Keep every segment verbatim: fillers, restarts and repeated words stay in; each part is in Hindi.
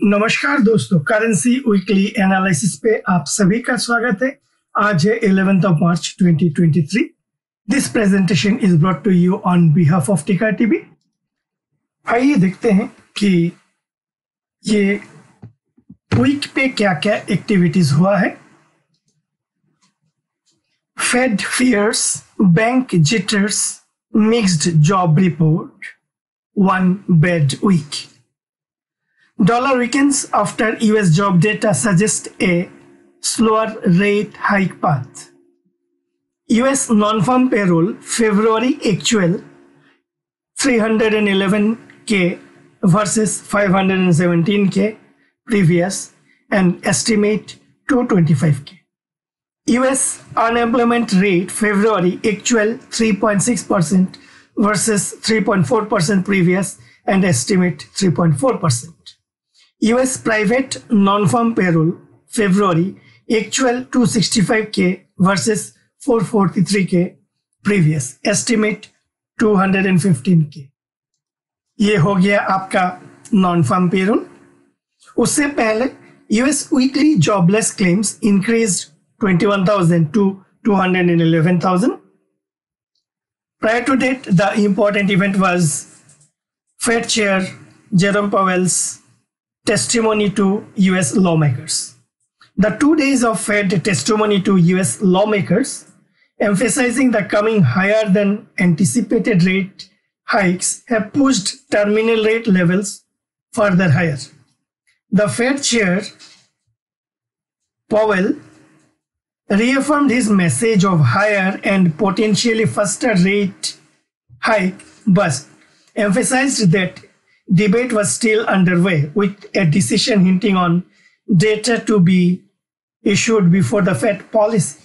नमस्कार दोस्तों, करेंसी वीकली एनालिसिस पे आप सभी का स्वागत है। आज है eleventh of March twenty twenty three. This presentation is brought to you on behalf of Ticker TV. आइए देखते हैं कि ये वीक पे क्या क्या एक्टिविटीज हुआ है। Fed fears, bank jitters, mixed job report, one bad week. Dollar weakens after U S job data suggests a slower rate hike path. U S non-farm payroll February actual three hundred eleven K versus five hundred seventeen K previous and estimate two hundred twenty-five K. U S unemployment rate February actual three point six percent versus three point four percent previous and estimate three point four percent. U S private non-farm payroll February actual two hundred sixty-five K versus four hundred forty-three K previous estimate two hundred fifteen K. ये हो गया आपका non-farm payroll. उससे पहले U S weekly jobless claims increased twenty-one thousand to two hundred eleven thousand. Prior to that, the important event was Fed Chair Jerome Powell's testimony to U S lawmakers. The two days of Fed testimony to U S lawmakers, emphasizing the coming higher than anticipated rate hikes, have pushed terminal rate levels further higher. The Fed chair, Powell, reaffirmed his message of higher and potentially faster rate hike, but emphasized that debate was still underway, with a decision hinting on data to be issued before the Fed policy.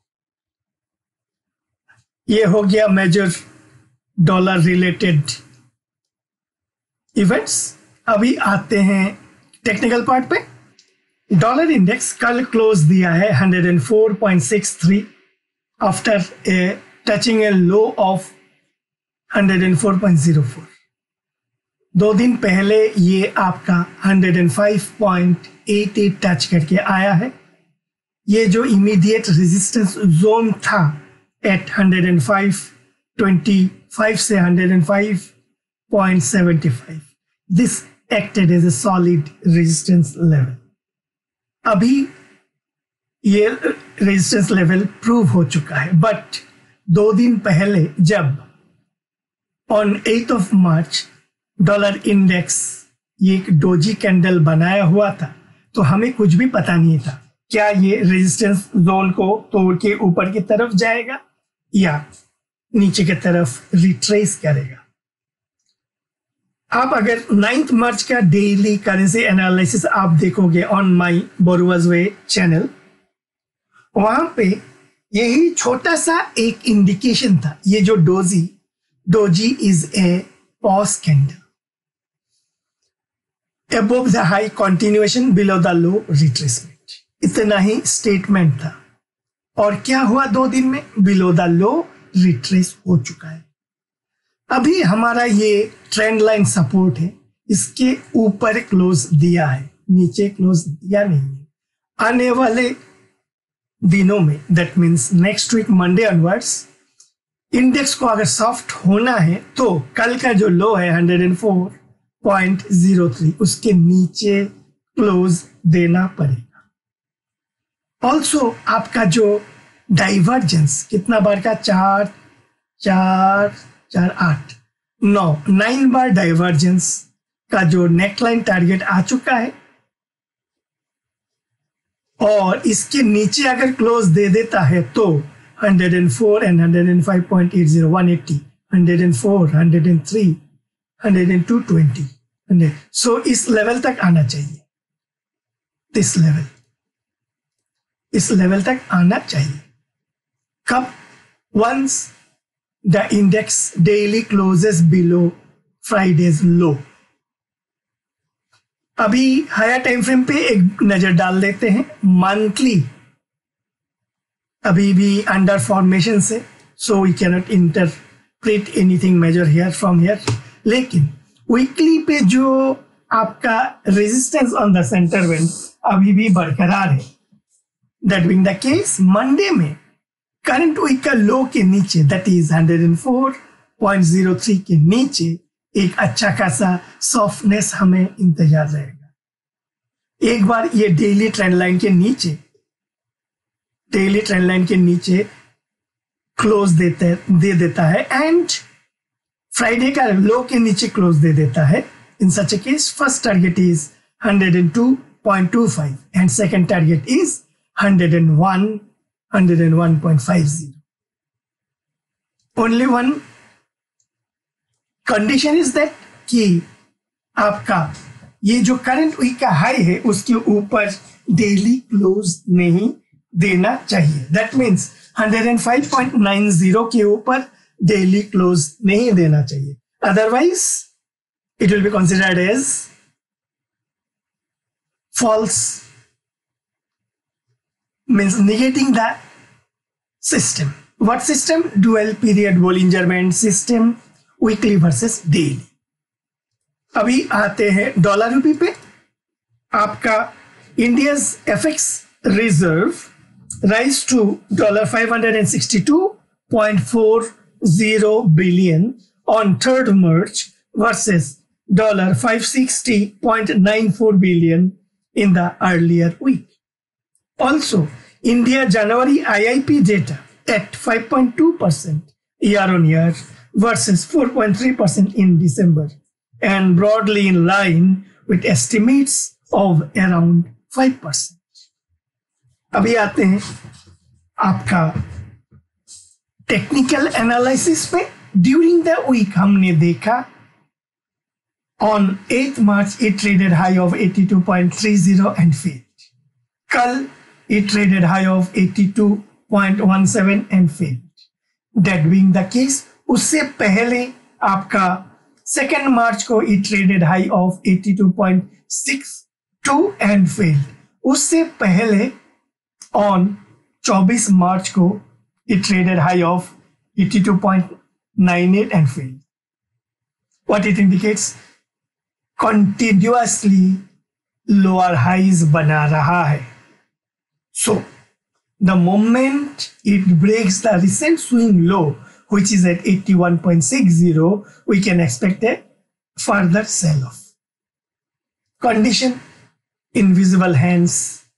ये हो गया मेजर डॉलर रिलेटेड इवेंट्स। अभी आते हैं टेक्निकल पार्ट पे। डॉलर इंडेक्स कल क्लोज दिया है one oh four point six three after a touching a low of one oh four point zero four. दो दिन पहले ये आपका one oh five point eight eight touch करके आया है। ये जो इमीडिएट रेजिस्टेंस जोन था at one oh five twenty-five से one oh five point seven five, this acted as a solid resistance level. अभी ये रेजिस्टेंस लेवल प्रूव हो चुका है, बट दो दिन पहले जब on eight of March dollar index ये एक डोजी कैंडल बनाया हुआ था, तो हमें कुछ भी पता नहीं था क्या ये रेजिस्टेंस जोन को तोड़ के ऊपर की तरफ जाएगा या नीचे की तरफ रिट्रेस करेगा। आप अगर नाइन्थ मार्च का डेली करेंसी एनालिसिस आप देखोगे on my borrowers way channel, वहां पे यही छोटा सा एक इंडिकेशन था। ये जो doji doji is a pause candle, above the high continuation, below the low retracement, इतना ही स्टेटमेंट था। और क्या हुआ दो दिन में? बिलो द लो रिट्रेस हो चुका है। अभी हमारा ये ट्रेंड लाइन सपोर्ट है, इसके ऊपर क्लोज दिया है, नीचे क्लोज दिया नहीं है। आने वाले दिनों में, that means next week Monday onwards, index को अगर सॉफ्ट होना है तो कल का जो लो है one oh four point zero three, उसके नीचे क्लोज देना पड़ेगा। ऑल्सो आपका जो डाइवर्जेंस कितना बार का? चार चार चार आठ नौ नाइन बार डाइवर्जेंस का जो नेकलाइन टारगेट आ चुका है, और इसके नीचे अगर क्लोज दे देता है तो one oh four and one oh five point eight zero, one eighty, one oh four, one oh three, one oh two twenty. सो इस लेवल तक आना चाहिए, इस लेवल इस लेवल तक आना चाहिए। कब? Once the index daily closes below Friday's low. अभी हायर टाइम फ्रेम पे एक नजर डाल देते हैं। मंथली अभी भी अंडर फॉर्मेशन से, so we cannot interpret anything major here from here, लेकिन वीकली पे जो आपका resistance on the centre band अभी भी बरकरार है। That being the case, Monday में करंट वीक का लो के नीचे that is one oh four point oh three के नीचे एक अच्छा खासा सॉफ्टनेस हमें इंतजार रहेगा। एक बार ये डेली ट्रेंड लाइन के नीचे डेली ट्रेंड लाइन के नीचे क्लोज देते दे देता है एंड फ्राइडे का लो के नीचे क्लोज दे देता है, in such a case first target is one oh two point two five and second target is one oh one, one oh one point five oh. Only one condition is that कि आपका ये जो करंट वीक का हाई है उसके ऊपर डेली क्लोज नहीं देना चाहिए। That means one oh five point nine oh के ऊपर डेली क्लोज नहीं देना चाहिए, otherwise it will be considered as false, means negating the system. What system? Dual period Bollinger Band system, weekly versus daily. अभी आते हैं डॉलर रूपी पे। आपका India's FX reserve rise to dollar five hundred sixty two point four zero billion on third March versus five sixty point nine four billion in the earlier week. Also, India January I I P data at five point two percent year on year versus four point three percent in December and broadly in line with estimates of around five percent. अभी आते हैं आपका टेक्निकल एनालिसिस पे। ड्यूरिंग द वीक हमने देखा on eighth March it traded high of eighty-two point three oh and failed. कल it traded high of eighty-two point one seven and failed. That being the case, उससे पहले आपका second March को it traded high of eighty-two point six two and failed. उससे पहले on twenty-fourth March को it traded high of eighty-two point nine eight and failed. What it indicates? Continuously lower highs बना रहा है। So the moment it breaks the recent swing low, which is at eighty-one point six oh, we can expect a further sell-off. Condition: invisible hands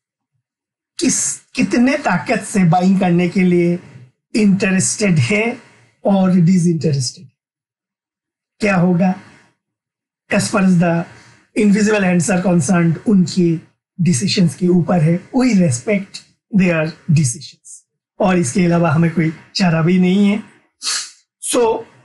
किस कितने ताकत से बाइंग करने के लिए इंटरेस्टेड है और डिसइंटरेस्टेड, क्या होगा? As far as the invisible hands are concerned, उनकी decisions के ऊपर है, we respect their decisions और इसके अलावा हमें कोई चारा भी नहीं है। So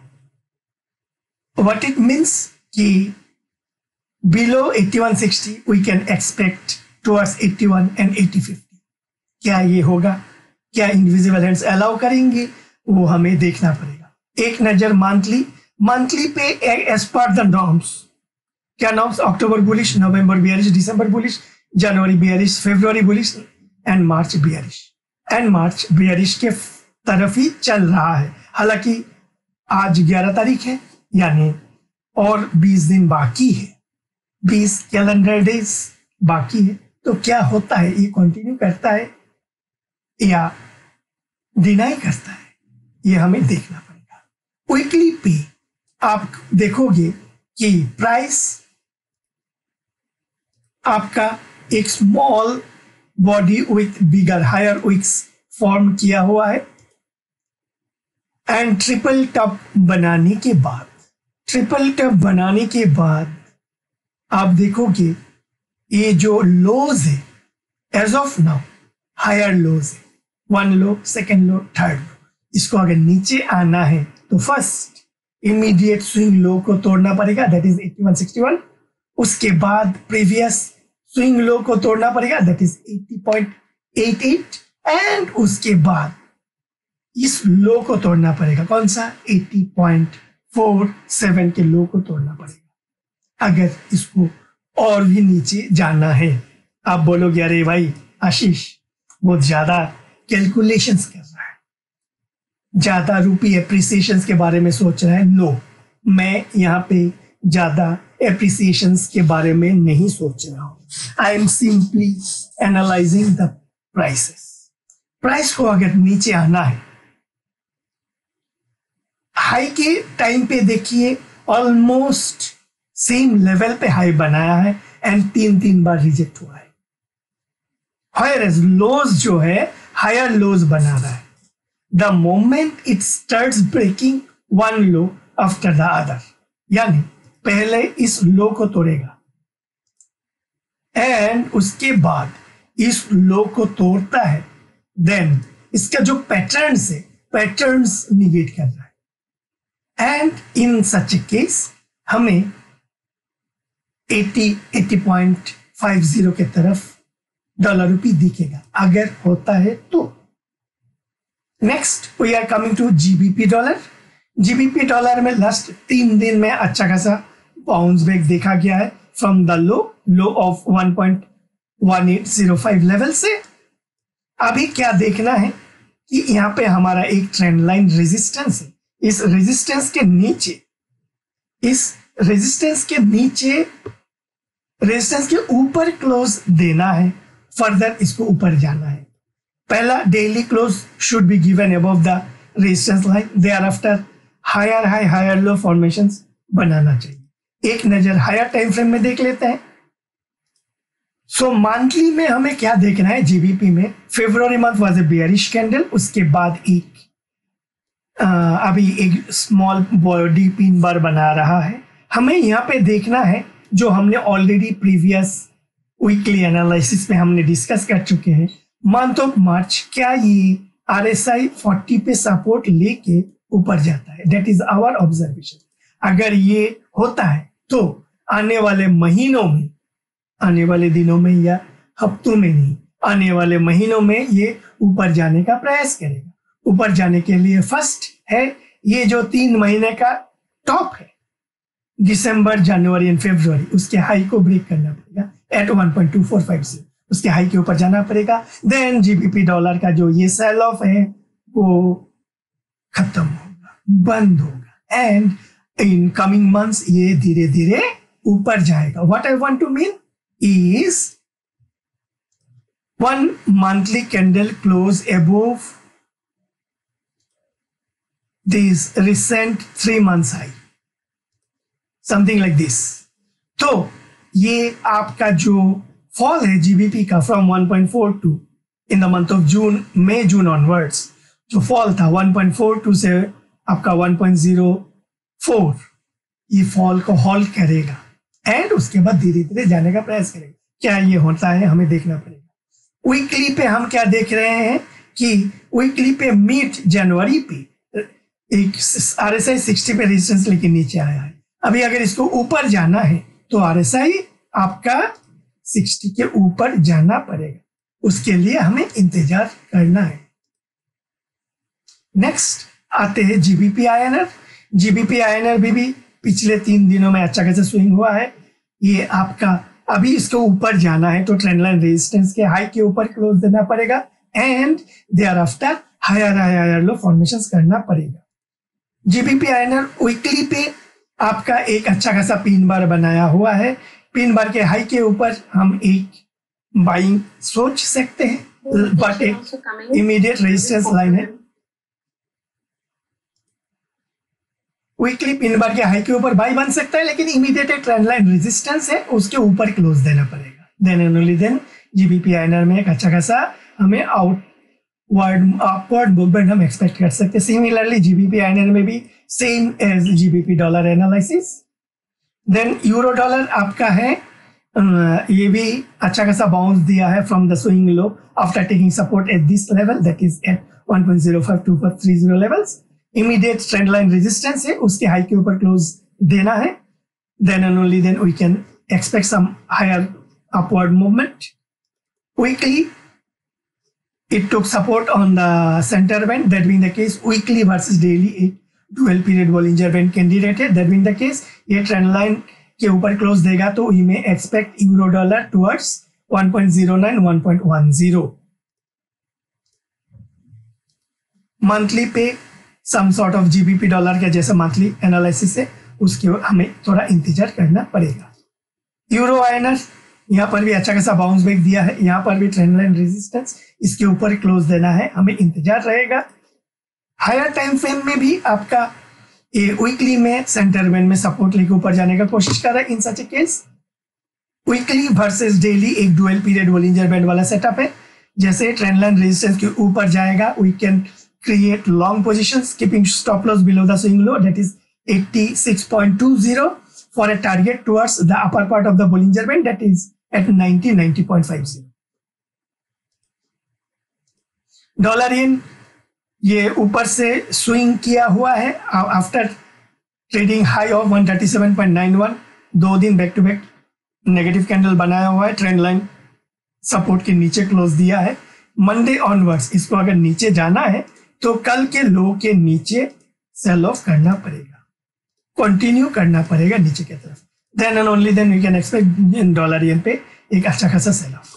what it means कि below eighty-one sixty we can expect towards eighty-one and eighty fifty. क्या ये होगा? क्या invisible hands allow करेंगे? वो हमें देखना पड़ेगा। एक नजर मंथली मंथली पे as per the norms, क्या norms? October bullish, November bearish, December bullish, January bearish, February bullish and March bearish. And March bearish के तरफ ही चल रहा है। हालांकि आज ग्यारह तारीख है, यानी और बीस दिन बाकी है, बीस कैलेंडर डेज बाकी है। तो क्या होता है? ये कंटिन्यू करता है या डिनाई करता है, ये हमें देखना पड़ेगा। वीकली पे आप देखोगे कि प्राइस आपका एक small body with bigger higher wicks form किया हुआ है एंड ट्रिपल टॉप बनाने के बाद ट्रिपल टॉप बनाने के बाद आप देखोगे ये जो लोज है as of now higher lows है, one low, second low, third low. इसको अगर नीचे आना है तो फर्स्ट इमीडिएट स्विंग लो को तोड़ना पड़ेगा, दैट इज eighty-one sixty-one। उसके बाद प्रीवियस स्विंग लो को तोड़ना पड़ेगा, that is eighty point eight eight and उसके बाद इस लो को तोड़ना पड़ेगा। कौन सा? eighty point four seven के लो को तोड़ना पड़ेगा अगर इसको और भी नीचे जाना है। आप बोलोगे अरे भाई आशीष बहुत ज्यादा कैलकुलेशंस कर रहा है, ज्यादा रूपी एप्रिसिएशन के बारे में सोच रहा है। नो, मैं यहाँ पे ज्यादा एप्रिसिएशंस के बारे में नहीं सोच रहा हूँ. I am simply analysing the prices. Price को अगर नीचे आना है, हाई के टाइम पे देखिए ऑलमोस्ट सेम लेवल पे हाई बनाया है एंड तीन तीन बार रिजेक्ट हुआ है. हायर एज लोज जो है हायर लोज बना रहा है. The moment it starts breaking one low after the other, यानी पहले इस लो को तोड़ेगा एंड उसके बाद इस लो को तोड़ता है, देन इसका जो पैटर्न्स है पैटर्न्स निगेट कर रहा है and in such a case हमें अस्सी अस्सी पॉइंट फाइव जीरो के तरफ डॉलर रुपी दिखेगा अगर होता है तो. Next we are coming to GBP dollar. GBP dollar में लास्ट तीन दिन में अच्छा खासा बाउंस बैक देखा गया है from the low low of one point one eight zero five level से. अभी क्या देखना है कि यहाँ पे हमारा एक ट्रेंड लाइन रेजिस्टेंस है. इस रेजिस्टेंस के नीचे इस रेजिस्टेंस के नीचे रेजिस्टेंस के ऊपर क्लोज देना है, फर्दर इसको ऊपर जाना है. पहला daily close should be given above the resistance line, thereafter higher high higher low formations बनाना चाहिए. एक नजर हायर टाइम फ्रेम में देख लेते हैं. सो मंथली में हमें क्या देखना है जीबीपी में. February month was a bearish candle, उसके बाद एक आ, अभी एक स्मॉल बॉडी पिन बार बना रहा है. हमें यहाँ पे देखना है जो हमने ऑलरेडी प्रीवियस वीकली एनालिसिस में हमने डिस्कस कर चुके हैं. मंथ ऑफ मार्च क्या ये आरएसआई फोर्टी पे सपोर्ट लेके ऊपर जाता है? That is our observation. अगर ये होता है तो आने वाले महीनों में, आने वाले दिनों में या हफ्तों में नहीं, आने वाले महीनों में ये ऊपर जाने का प्रयास करेगा. ऊपर जाने के लिए फर्स्ट है ये जो तीन महीने का टॉप है दिसंबर जनवरी एंड फरवरी, उसके हाई को ब्रेक करना पड़ेगा at one point two four five zero. उसके हाई के ऊपर जाना पड़ेगा. देन जीबीपी डॉलर का जो ये सेल ऑफ है वो खत्म होगा, बंद होगा एंड इन कमिंग मंथ्स ये धीरे धीरे ऊपर जाएगा. What I want to mean is one monthly candle close above this recent three months high, something like this. तो ये आपका जो फॉल है जीबीपी का from one point four two in the month of June, May June onwards जो फॉल था वन पॉइंट फोर टू से आपका वन पॉइंट जीरो फोर, ये फॉल को होल्ड करेगा एंड उसके बाद धीरे धीरे जाने का प्रयास करेगा. क्या ये होता है हमें देखना पड़ेगा. वीकली पे हम क्या देख रहे हैं कि वीकली पे मिड जनवरी पे एक आरएसआई सिक्सटी पे रेजिस्टेंस लेके नीचे आया है. अभी अगर इसको ऊपर जाना है तो आरएसआई आपका सिक्सटी के ऊपर जाना पड़ेगा. उसके लिए हमें इंतजार करना है. नेक्स्ट आते हैं जीबीपी आईएनआर. जीबीपी आईएनआर भी, भी पिछले तीन दिनों में अच्छा खासा स्विंग हुआ है. ये आपका अभी इसको ऊपर जाना है तो ट्रेंड लाइन रेजिस्टेंस के हाई के ऊपर क्लोज देना पड़ेगा and thereafter higher higher low formations करना पड़ेगा. जीबीपी आईएनआर वीकली पे आपका एक अच्छा खासा पिन बार बनाया हुआ है. पिन बार के हाई के ऊपर हम एक बाइंग सोच सकते हैं, बट एक इमीडिएट रेजिस्टेंस लाइन है. वीकली पिन बार के हाई के ऊपर बाई बन सकता है, लेकिन इमीडिएट एक ट्रेंड लाइन रेजिस्टेंस है, उसके ऊपर क्लोज देना पड़ेगा. Then and only then GBP INR में एक अच्छा खासा हमें आउटवर्ड अपवर्ड मूवमेंट हम एक्सपेक्ट कर सकते हैं. सिमिलरली जीबीपी आईएनआर में भी same as GBP dollar analysis. Then euro dollar आपका है, ये भी अच्छा खासा बाउंस दिया है from the swing low after taking support at this level, that is at one point zero five two four three zero levels. Immediate trend line resistance है, उसके हाई के ऊपर क्लोज देना है. Then and only then we can expect some higher upward movement. Weekly it took support on the center band, that being the case weekly versus daily एक dual period Bollinger Band candidate है. that being the case ये ट्रेंड लाइन के ऊपर क्लोज देगा तो we may expect euro dollar towards one point zero nine one point one zero. Monthly पे some sort of GBP dollar का जैसा मंथली एनालिसिस है उसके हमें थोड़ा इंतजार करना पड़ेगा। यूरो आईएनआर यहाँ पर भी अच्छा खासा बाउंस बैक दिया है, यहाँ पर भी ट्रेंड लाइन रेजिस्टेंस, इसके ऊपर क्लोज देना है, हमें इंतजार रहेगा। हायर टाइम फ्रेम में भी आपका ये वीकली में सेंटर बैंड में सपोर्ट लेके ऊपर जाने का कोशिश कर रहा है। In such a case weekly versus daily एक डुअल पीरियड बोलिंजर बैंड वाला सेटअप है। जैसे ट्रेंड लाइन रेजिस्टेंस के ऊपर जाएगा, we can create long positions keeping stop loss below the swing low, that is eighty-six point two zero for a target towards the upper part of the Bollinger Band, that is at ninety, ninety point five zero. Dollar yen ये ऊपर से स्विंग किया हुआ है after trading high of one thirty-seven point nine one, दो दिन back to back negative candle बनाया हुआ है, ट्रेंड लाइन सपोर्ट के नीचे क्लोज दिया है। मंडे ऑनवर्ड्स इसको अगर नीचे जाना है तो कल के लो के नीचे सेल ऑफ करना पड़ेगा, कंटिन्यू करना पड़ेगा नीचे की तरफ, then and only then we can expect in dollar yen पे एक अच्छा खासा sell off.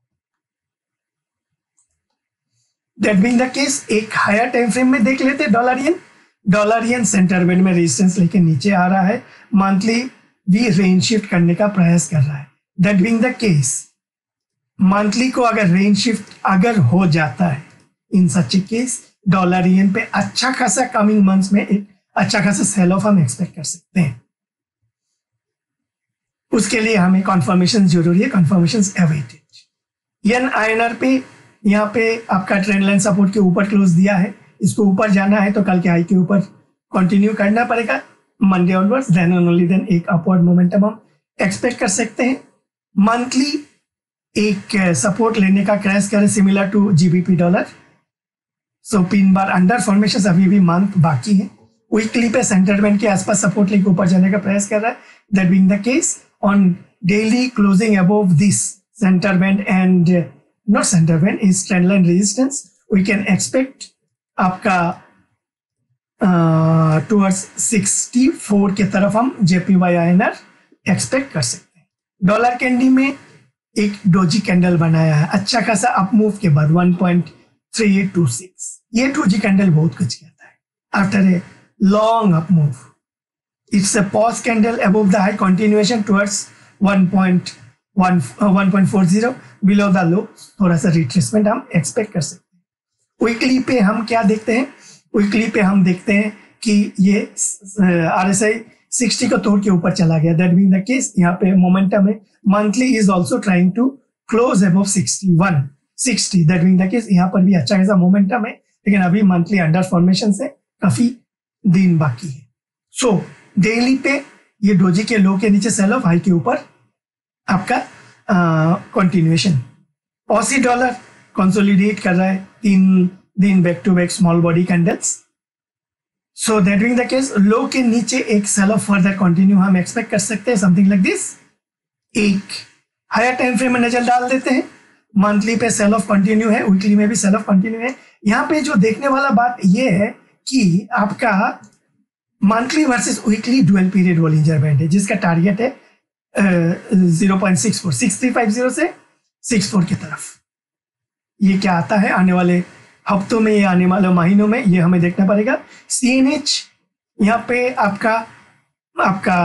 That being the case एक हायर टाइम फ्रेम में देख लेते dollar yen. Dollar yen centre band में रेजिस्टेंस लेके नीचे आ रहा है, मंथली भी रेंज शिफ्ट करने का प्रयास कर रहा है। That being the case monthly को अगर रेंज शिफ्ट अगर हो जाता है, in such a case dollar yen पे अच्छा खासा कमिंग मंथ्स में एक अच्छा खासा सेल ऑफ हम एक्सपेक्ट कर सकते हैं। उसके लिए हमें कॉन्फर्मेशन जरूरी है, कॉन्फर्मेशन अवेटेड। येन आईएनआर पे यहाँ पे आपका ट्रेंड लाइन सपोर्ट के ऊपर क्लोज दिया है, इसको ऊपर जाना है तो कल के हाई के ऊपर कंटिन्यू करना पड़ेगा Monday onwards, then and only then एक अपवर्ड मोमेंटम हम एक्सपेक्ट कर सकते हैं। मंथली एक सपोर्ट लेने का क्रैश करे similar to GBP dollar, so तीन बार अंडर फॉर्मेशन, अभी भी मंथ बाकी है। वीकली पे सेंटर बैंड के आसपास सपोर्ट लेके ऊपर जाने का प्रयास कर रहा है। That being the case on daily closing above this centre band and not centre band is trend line resistance, we can expect आपका टुवर्ड्स सिक्सटी फोर के तरफ हम जेपीवाई आईएनआर एक्सपेक्ट कर सकते हैं। डॉलर कैंडी में एक डोजी कैंडल बनाया है अच्छा खासा अप मूव के बाद one point three eight two six, ये डोजी कैंडल बहुत कुछ कहता है। After a long up move, it's a pause candle above the high, continuation towards one point one uh, one point four zero, below the low थोड़ा सा रिट्रेसमेंट हम एक्सपेक्ट कर सकते हैं। वीकली पे हम क्या देखते हैं, वीकली पे हम देखते हैं कि ये आरएसआई सिक्सटी को तोड़ के ऊपर चला गया। दैट बीइंग द केस यहाँ पे मोमेंटम है, monthly is also trying to close above sixty-one sixty, that being the case यहाँ पर भी अच्छा खासा मोमेंटम है, लेकिन अभी मंथली अंडर फॉर्मेशन से काफी दिन बाकी है। सो so, डेली पे ये डोजी के लो के नीचे सेल ऑफ, हाई के ऊपर आपका कंटिन्यूएशन। ऑसी डॉलर कंसोलिडेट कर रहा है तीन दिन back to back small body candles, so that being the case low के नीचे एक सेल ऑफ फर्दर कंटिन्यू हम एक्सपेक्ट कर सकते हैं, समथिंग लाइक दिस। एक हायर टाइम फ्रेम में नजर डाल देते हैं, मंथली पे सेल ऑफ कंटिन्यू है, वीकली में भी सेल ऑफ कंटिन्यू है। यहाँ पे जो देखने वाला बात ये है कि आपका monthly versus weekly dual period Bollinger band है, जिसका टारगेट है zero point six four, six three five zero से six four की तरफ। ये क्या आता है आने वाले हफ्तों में, ये आने वाले महीनों में, ये हमें देखना पड़ेगा। सीएनएच यहाँ पे आपका आपका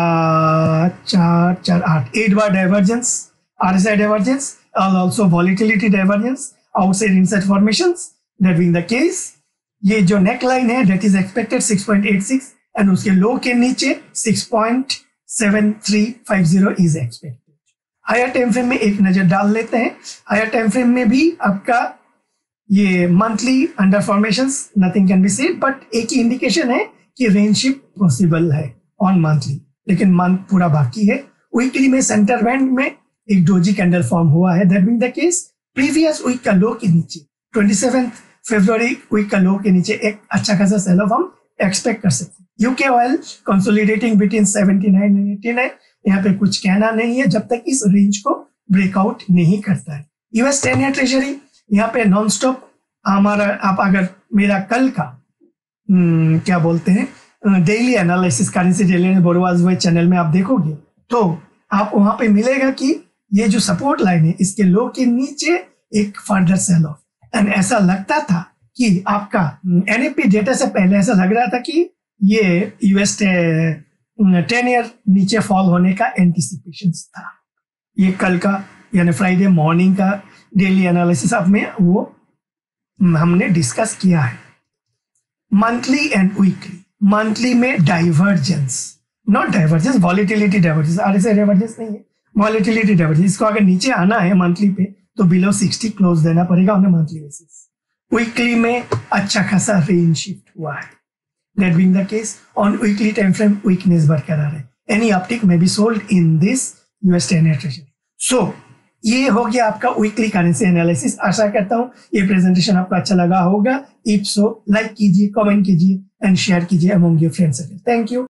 चार चार आठ eight bar divergence, RSI divergence और also volatility divergence, outside inside formations. That being the case ये जो नेक लाइन है that is expected six point eight six and उसके लो के नीचे six point seven three five zero is expected. Higher time frame में एक नजर डाल लेते हैं। हायर टाइम फ्रेम में भी आपका ये monthly under formations nothing can be said, but एक ही इंडिकेशन है कि रेंज शिफ्ट पॉसिबल है ऑन मंथली, लेकिन मंथ पूरा बाकी है। वीकली में सेंटर बैंड में एक डोजी कैंडल फॉर्म हुआ है। That being the case previous week का लो के नीचे ट्वेंटी-सेवंथ फरवरी वीक का लो के नीचे एक अच्छा खासा सेल ऑफ हम एक्सपेक्ट कर सकते हैं। UK oil consolidating between seventy-nine and eighty-nine, यहाँ पे कुछ कहना नहीं है जब तक इस रेंज को ब्रेकआउट नहीं करता है। यूएस टेन ईयर ट्रेजरी यहाँ पे नॉन स्टॉप हमारा, आप अगर मेरा कल का न, क्या बोलते हैं डेली एनालिसिस करेंसी डेली बोरवाज वे चैनल में आप देखोगे तो आप वहां पे मिलेगा कि ये जो सपोर्ट लाइन है इसके लो के नीचे एक फर्दर सेल ऑफ, एंड ऐसा लगता था कि आपका एनएपी डेटा से पहले ऐसा लग रहा था कि ये यूएस टेन ईयर नीचे फॉल होने का एंटिसिपेशन था। ये कल का यानी फ्राइडे मॉर्निंग का डेली एनालिसिस अब में वो हमने डिस्कस किया है। मंथली एंड वीकली, मंथली में divergence, not divergence, volatility divergence, RSI divergence नहीं है, वॉलिटिलिटी डाइवर्जेंस। इसको अगर नीचे आना है मंथली पे तो बिलो सिक्सटी क्लोज देना पड़ेगा ऑन मंथली बेसिस। वीकली में अच्छा खासा रेंज शिफ्ट हुआ है, that being the case on weekly time frame weakness बरकरार है। Any uptick may be sold in this US ten year treasury. So ये हो गया आपका वीकली करेंसी एनालिसिस। आशा करता हूं ये प्रेजेंटेशन आपको अच्छा लगा होगा। इफ सो लाइक कीजिए, कमेंट कीजिए एंड शेयर कीजिए among your friends. Thank you.